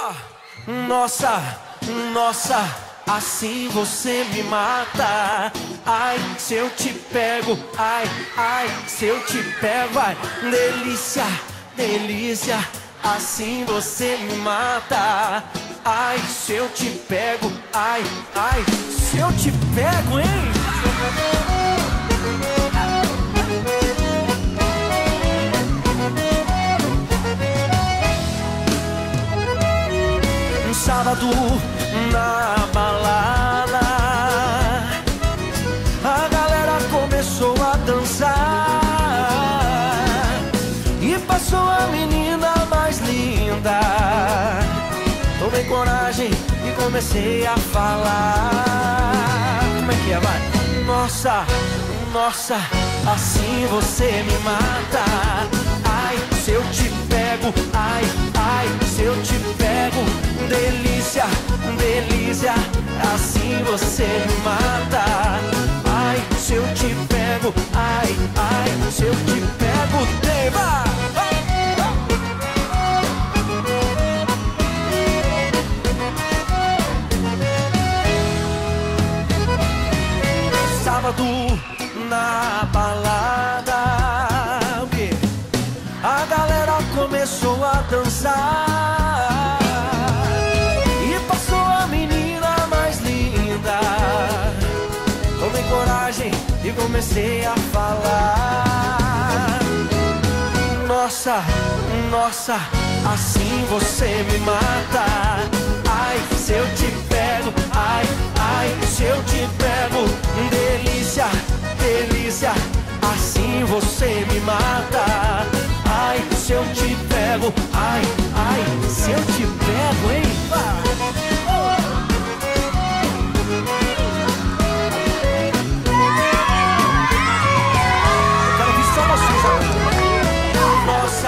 Nossa, nossa, assim você me mata. Ai, se eu te pego, ai, ai, se eu te pego, ai, delícia, delícia, assim você me mata. Ai, se eu te pego, ai, ai, se eu te pego, hein? Um sábado na balada, a galera começou a dançar e passou a menina mais linda. Tomei coragem e comecei a falar. Como é que é, vai? Nossa, nossa, assim você me mata. Ai, se eu te pego, ai, ai, se eu te pego, delícia, delícia, assim você me mata. Ai, se eu te pego, ai, ai, se eu te pego, vai! Sábado na balada, a galera começou a dançar e passou a menina mais linda. Tomei coragem e comecei a falar. Nossa, nossa, assim você me mata. Ai, se eu te pego, ai, ai, se eu te pego, delícia, delícia, assim você me mata. Ai, se eu te pego, ai, ai, se eu te pego, hein? Eu quero ouvir só vocês agora. Nossa.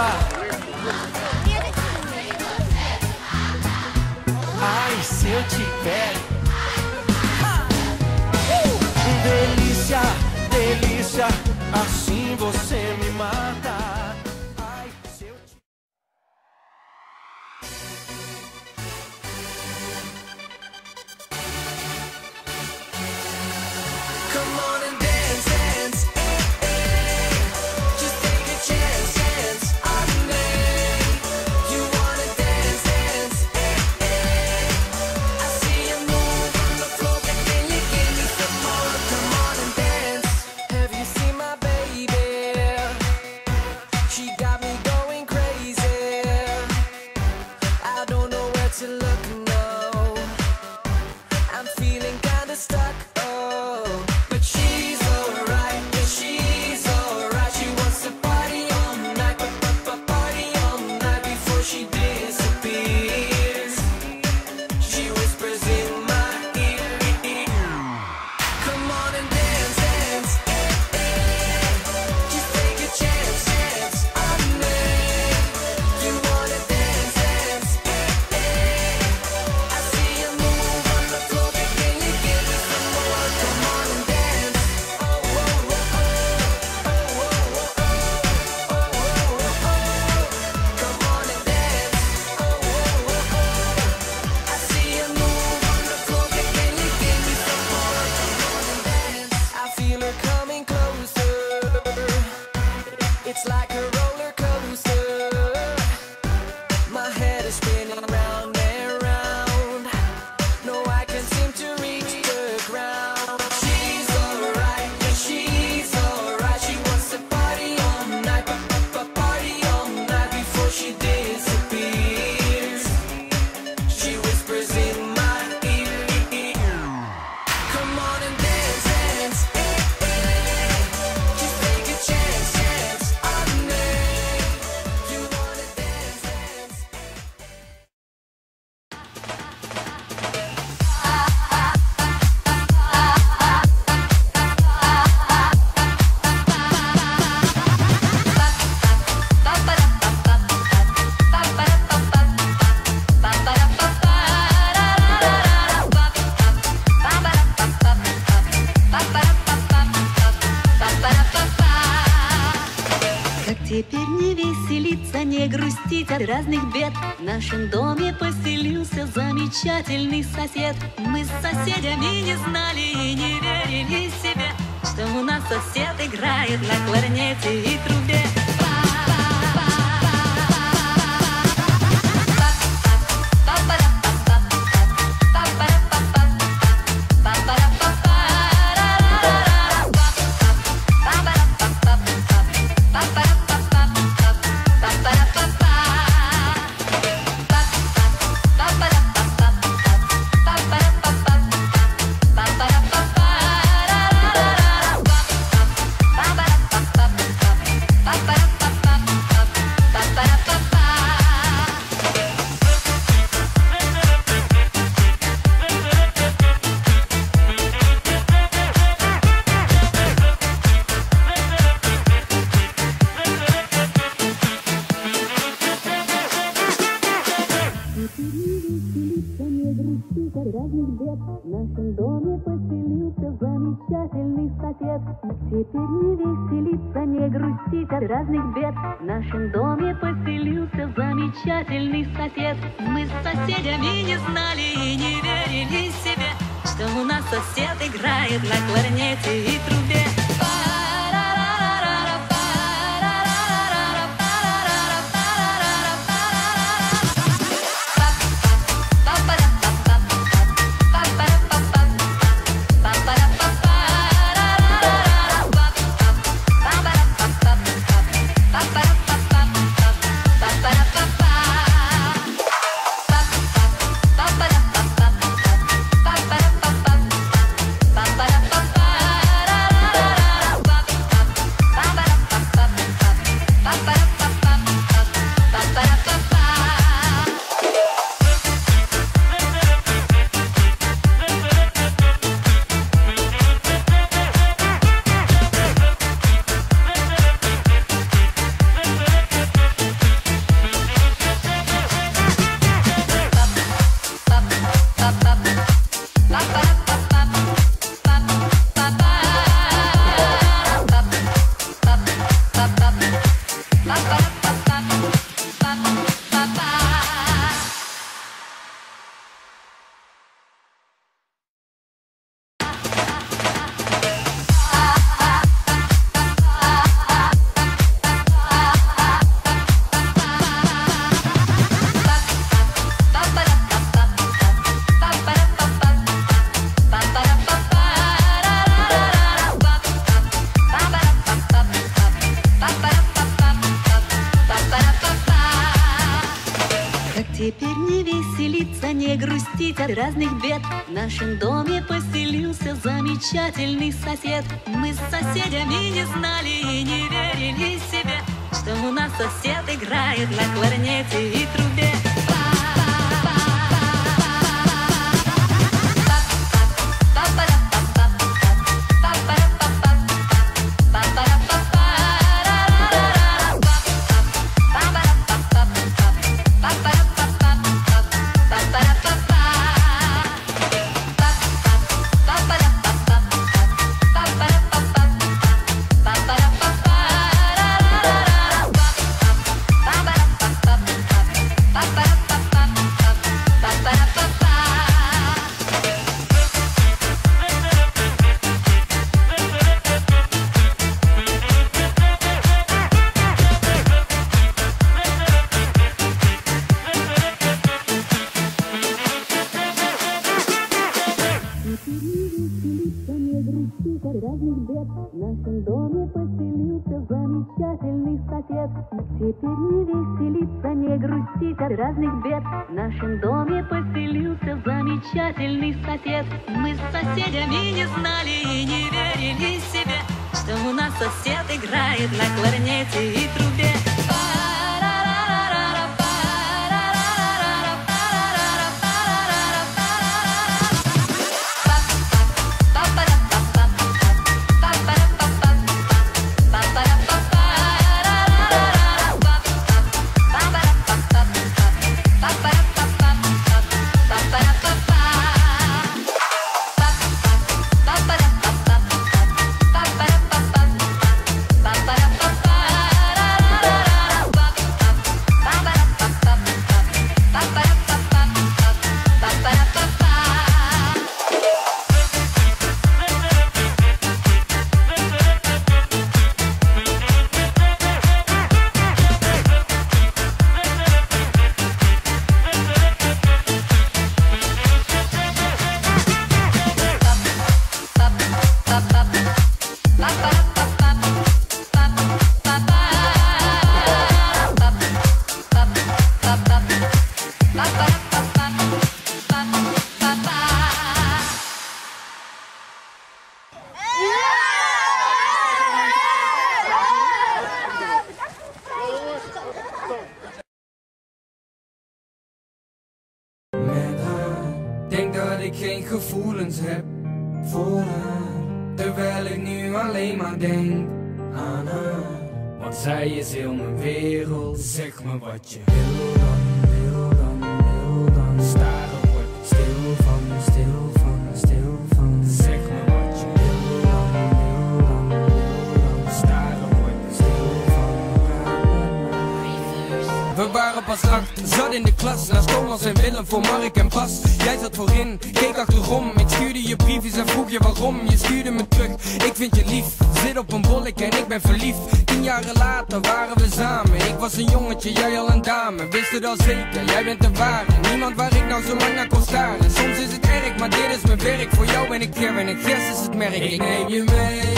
Ai, se eu te pego, delícia, delícia, assim você me mata. Ai, se eu te... Come on and dance, dance, just take a chance, dance on me. You wanna dance, dance, I see you move on the floor, but can you give me some more? Come on and dance. Have you seen my baby? She got me going crazy. I don't know where to look, no. I'm feeling kinda stuck, oh. But she's alright, yeah, she's alright. She wants to party all night, party all night before she disappears. She whispers in my ear, come on and dance, dance, just take a chance, chance on me. You wanna dance, dance, I see you move on the floor, but can you give me some more? Come on and dance, oh, oh, oh, oh, oh, oh, oh, oh, come on and dance, oh, oh, oh, oh, I see you move on the floor, but can you give me some more? Come on and dance, I feel her coming closer. It's like a roller coaster. My head is spinning round and round. No, I can't seem to reach the ground. She's alright, yeah, she's alright. She wants to party all night, party all night before she disappears. She whispers in my ear, come on and dance, dance, just take a chance, chance on me. You wanna dance, dance. Как теперь не веселиться, не грустить от разных бед. В нашем доме поселю поселился замечательный сосед. Мы с соседями не знали и не верили себе, что у нас сосед играет на кларнете и трубе. В нашем доме поселился замечательный сосед. Теперь не веселиться, не грустить от разных бед. В нашем доме поселился замечательный сосед. Мы с соседями не знали и не верили себе, что у нас сосед играет на кларнете и трубе. Теперь не веселиться, не грустить от разных бед. В нашем доме поселился замечательный сосед. Мы с соседями не знали и не верили себе, что у нас сосед играет на кларнете и трубе. В нашем доме поселился замечательный сосед. Теперь не веселиться, не грустить от разных бед. В нашем доме поселился замечательный сосед. Мы с соседями не знали и не верили себе, что у нас сосед играет на кларнете и трубе. Met haar, denk dat ik geen gevoelens heb voor haar, terwijl ik nu alleen maar denk aan haar. Want zij is heel mijn wereld, zeg me wat je wil dan, wil dan, wil dan. Staren word ik stil van, stil van, stil van. Zeg me wat je wil dan, wil dan, wil dan. Staren word ik stil van, we waren pas 8, zat in de klas, naast Thomas en Willem voor Mark en Bas. Jij zat voorin, keek achterom, ik stuurde je briefjes en vroeg je waarom. Je stuurde me terug, ik vind je lief, zit op een bollek en ik ben verliefd. 10 jaren later waren we samen, ik was een jongetje, jij al een dame. Wist het al zeker, jij bent de ware, niemand waar ik nou zo lang naar kon staren. Soms is het erg, maar dit is mijn werk, voor jou ben ik Ger en ik Gers is het merk. Ik neem je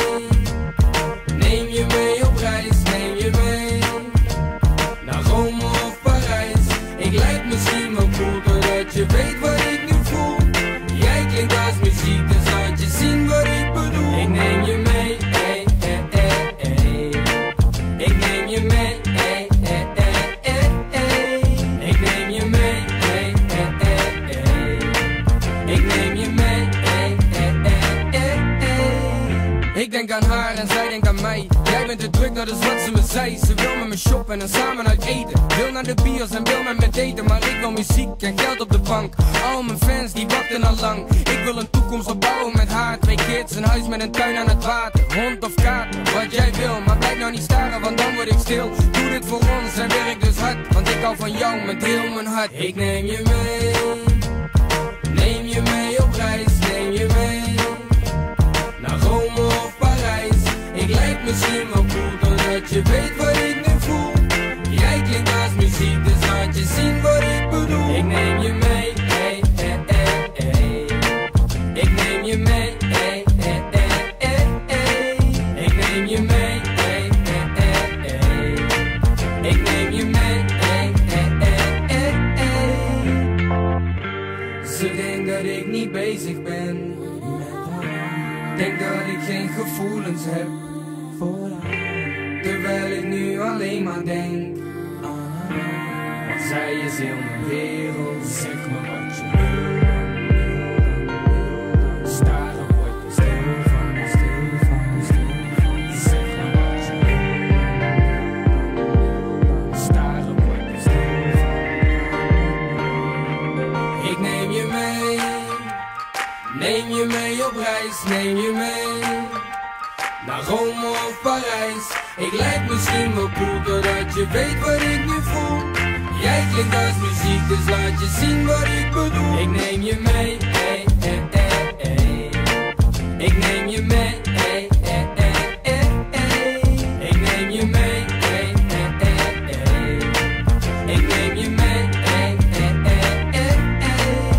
mee op reis, neem je mee naar Rome of Parijs. Ik lijk misschien wel cool, doordat je weet wat ik nu voel. Jij klinkt als muziek, dus laat je zien wat ik bedoel. Ik neem je mee, ey, ey, ey, ey. Ik neem je mee, ey, ey, ey, ey, ey. Ik neem je mee, ey, ey, ey, ey. Ik neem je mee, ey, ey, ey, ey, ey. Ik denk aan haar en zij denkt aan mij. Jij bent te druk, dat is wat ze me zei. Ze wil met me shoppen en samen uit eten. Wil naar de bios en wil met me daten. Maar ik wil muziek en geld op de bank. Al mijn fans die wachten al lang. Ik wil een toekomst opbouwen met haar. 2 kids, een huis met een tuin aan het water. Hond of kater, wat jij wil. Maar blijf nou niet staren, want dan word ik stil. Doe dit voor ons en werk dus hard. Want ik hou van jou met heel mijn hart. Ik neem je mee. Neem je mee op reis, neem je mee naar Rome of Parijs. Ik lijk misschien wel cool, doordat je weet wat ik nu voel. Jij klinkt als muziek, dus laat je zien wat ik bedoel. Ik neem je mee, ey, ey, ey, ey. Ik neem je mee, ey, ey, ey, ey, ey. Ik neem je mee, ey, ey, ey, ey. Ik neem je mee, ey, ey, ey, ey, ey. Ze denkt dat ik niet bezig ben met haar. Denk dat ik geen gevoelens heb voor haar, terwijl ik nu alleen maar denk aan haar. Want zij is heel mijn wereld, zeg me wat je wil dan, wil dan, wil dan. Staren word ik stil van, stil van, stil van. Zeg me wat je wil dan, wil dan. Staren word ik stil van. Ik neem je mee, neem je mee op reis, neem je mee naar Rome of Parijs. Ik lijk misschien wel cool, doordat je weet wat ik nu voel. Jij klinkt als muziek, dus laat je zien wat ik bedoel. Ik neem je mee, ey, ey, ey, ey. Ik neem je mee, ey, ey, ey, ey, ey. Ik neem je mee, ey, ey, ey, ey. Ik neem je mee, ey, ey, ey, ey, ey.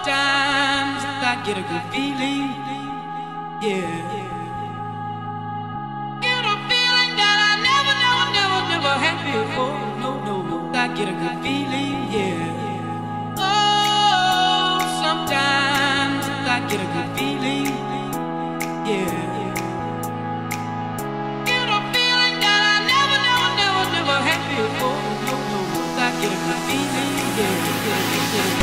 sometimes I get a good feeling, yeah. Get a feeling that I never had before. No, I get a good feeling, yeah. Oh, sometimes I get a good feeling, yeah. Get a feeling that I never had before. No, I get a good feeling, yeah.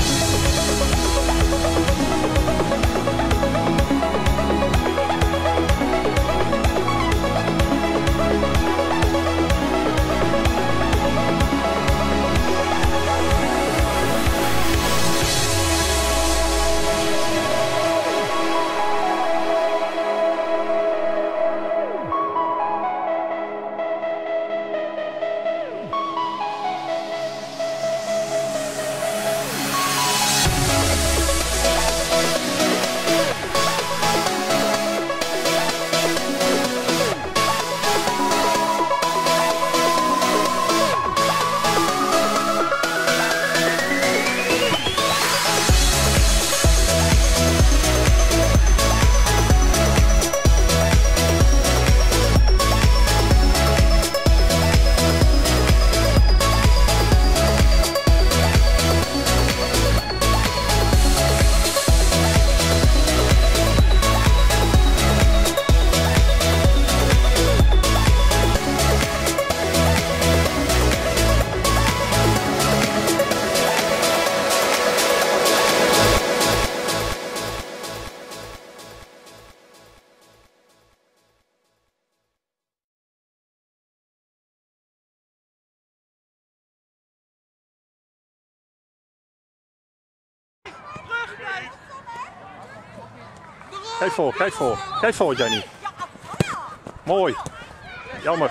Geef voor, Jenny. Mooi. Jammer.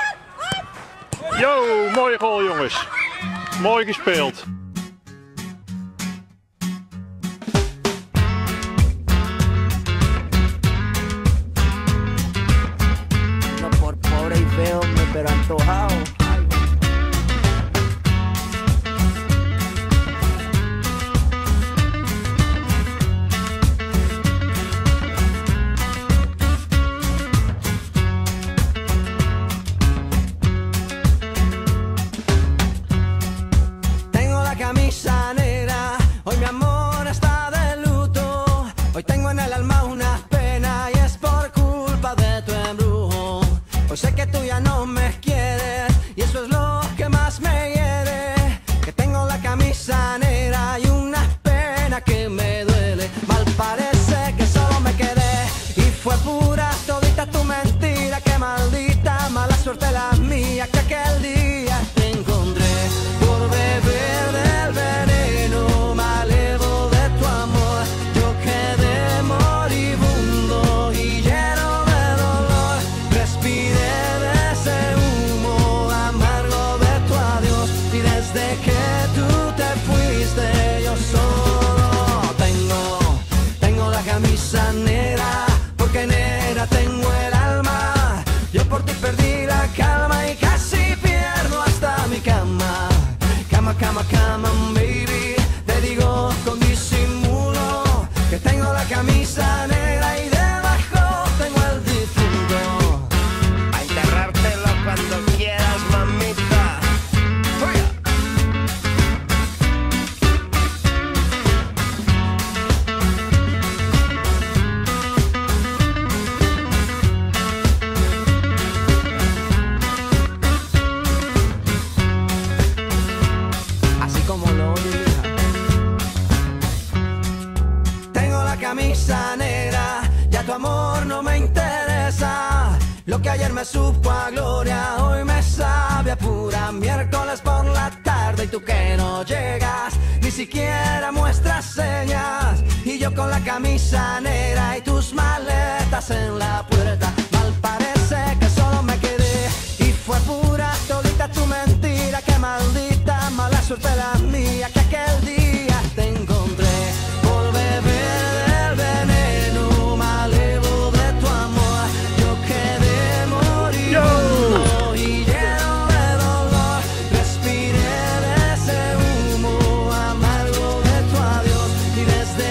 Yo, mooie goal, jongens. Mooi gespeeld. No por pobre y feo, pero antojado. Camisa negra, hoy mi amor está de luto. Hoy tengo en el alma una pena y es por culpa de tu embrujo. Hoy sé que tú ya no me quieres y eso es lo que más me hiere. Que tengo la camisa negra y una pena que me duele. Mal parece que solo me quedé y fue pura todita tu mentira. Que maldita mala suerte la mía que aquel día te encontré por beber del veneno malevo de tu amor. Yo quedé moribundo y lleno de dolor. Respiré de ese humo amargo de tu adiós. Y desde que tú te fuiste yo solo tengo la camisa negra. Porque negra tengo el alma. Yo por ti perdí la calma y casi pierdo hasta mi cama. Cama, baby, te digo con disimulo que tengo la camisa negra y debajo tengo el difunto. A enterrártelo cuando quieras, mamita. Así como lo oye, hija. Tengo la camisa negra, ya tu amor no me interesa. Lo que ayer me supo a gloria, hoy me sabe a pura miércoles por la tarde. Y tú que no llegas, ni siquiera muestras señas. Y yo con la camisa negra y tus maletas en la puerta. Mal parece que solo me quedé y fue pura todita tu mentira. Que maldita mala suerte la mía que aquel día te encontré por beber del veneno malevo de tu amor. Yo quedé moribundo y lleno de dolor. Respiré de ese humo amargo de tu adiós. Y desde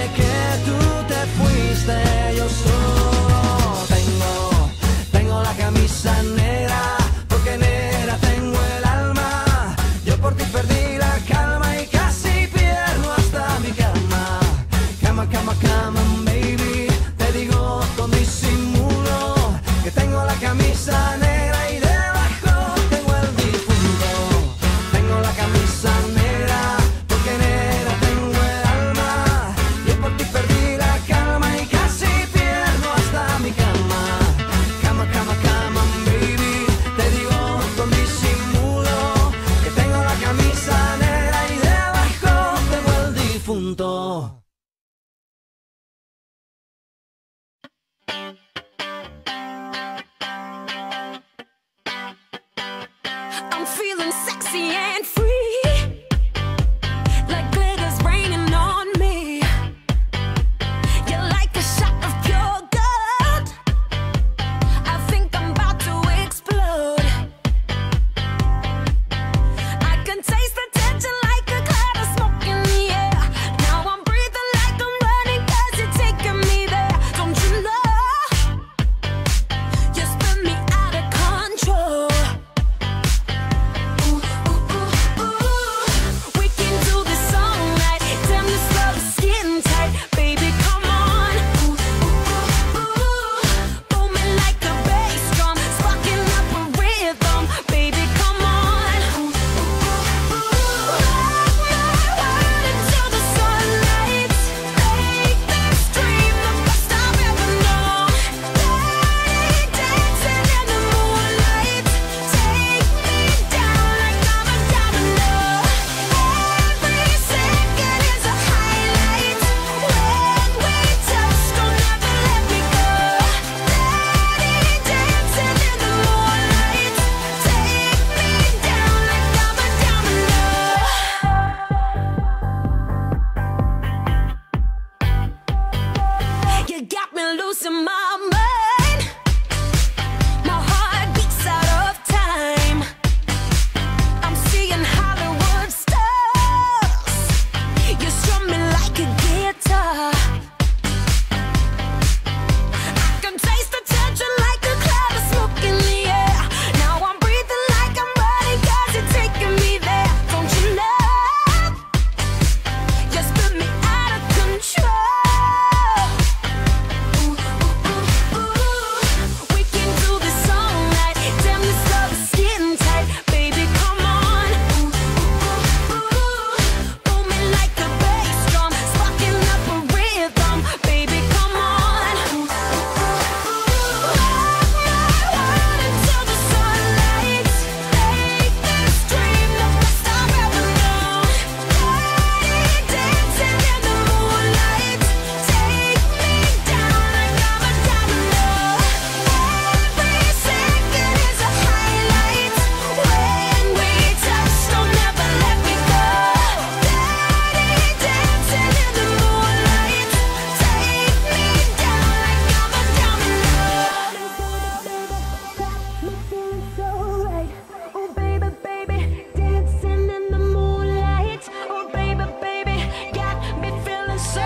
difunto. I'm feeling sexy and free, like glitter's raining on me. You're like a shot of pure gold. I think I'm about to explode. I can taste the tension like a cloud of smoke in the air. Now I'm breathing like I'm running 'cause you're taking me there. Don't you know? You spin me out of control. We can do this all night. Damn, this love is getting tight. Baby, come on. Booming like a bass drum, sparking up a rhythm. Baby, come on. Rock my world until the sunlight. Make this dream the best I've ever known. Dirty dancing in the moonlight. Take me down like I'm a domino. Every second is a highlight. When we touch, don't ever let me go. Dirty dancing in the moonlight. Take me down like I'm a domino. You got me losing my mind. My heart beats out of time. I'm seeing Hollywood stars. You strum me like a guitar. I can taste the tension like a cloud of smoke in the air. Now I'm breathing like I'm running 'cause you're taking me there. Don't you know? You spin me out of control. We can do this all night. Damn, this love is getting tight. Baby, come on. Booming like a bass drum, sparking up a rhythm. Baby, come on. Rock my world until the sunlight. Make this dream the best I've ever known. Dirty dancing in the moonlight. Take me down like I'm a domino. Every second is a highlight. When we touch, don't ever let me go. Dirty dancing in the moonlight. Take me down like I'm a domino. Me feeling so right. Oh baby, baby, dancing in the moonlight. Oh baby, baby, got me feeling so.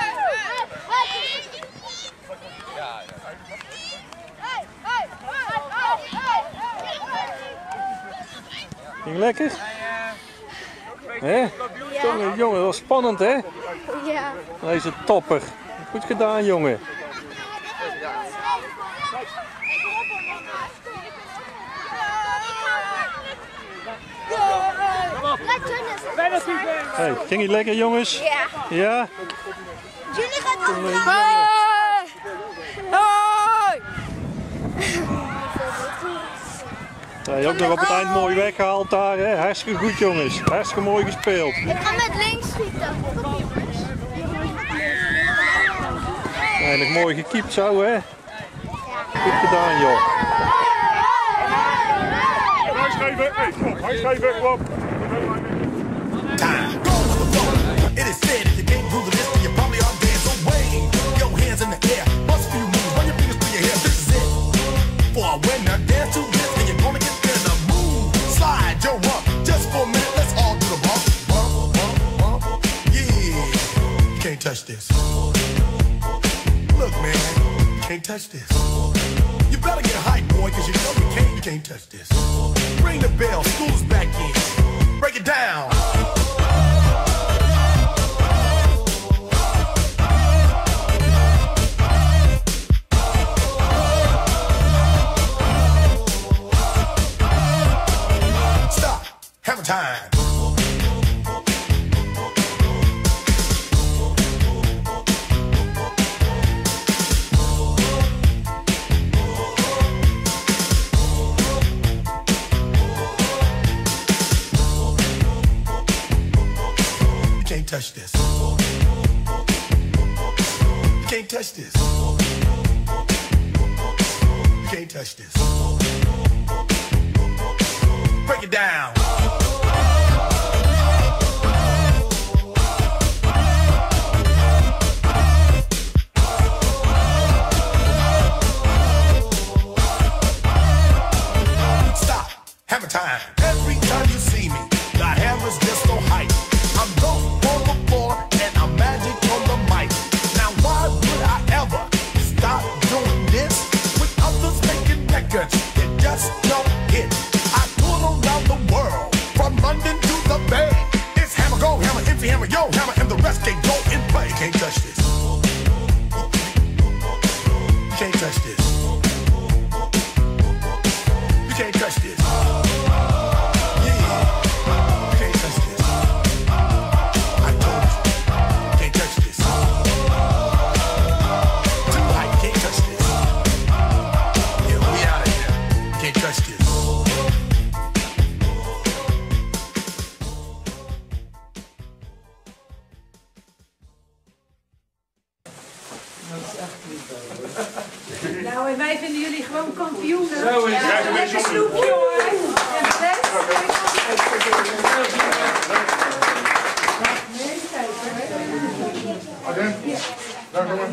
Ging lekker? Hè? Jongen, jongen, dat was spannend, hè? Ja. Deze topper. Goed gedaan, jongen. Hey, ging het lekker, jongens? Ja. Ja? Jullie gaan ook Hoi! Hoi! Ja, je hebt nog op het eind mooi weggehaald daar, hè? Hartstikke goed, jongens. Hartstikke mooi gespeeld. Ik ga met links schieten. Eindelijk mooi gekiept zo, hè? Goed gedaan, joh. Hij geven, hey, kom, hij geven, kom. Time. Go, motherfucker. It is said if you can't do the list, then you probably ought to dance away. Your hands in the air, bust a few moves, run your fingers through your hair. This is it. For a winner, dance to this, and you're gonna get there. The move, slide, your rump. Just for a minute, let's all do the bump, bump, bump, bump. Yeah, you can't touch this. Look, man, you can't touch this. You better get hype, boy, cause you know you can't touch this. Ring the bell, school's back in. Break it down. Stop. Have a time. can't touch this. You can't touch this. You can't touch this. Break it down. Stop. Hammer time. Every time you see me, the hammer's just so hype. I'm dope on the floor and I'm magic on the mic. Now why would I ever stop doing this? With others making records that just don't hit. I tour around the world, from London to the Bay. It's hammer go, hammer empty, hammer yo, hammer, and the rest can go and play. You can't touch this. You can't touch this. You can't touch this. Nou, en wij vinden jullie gewoon kampioenen. Zo is het. Ja, lekker snoepje hoor. En de rest? Arjen? Dank u wel.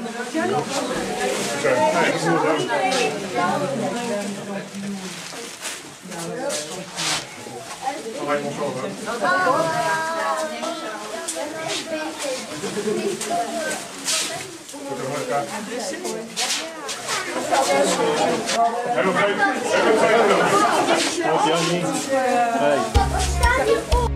Hey.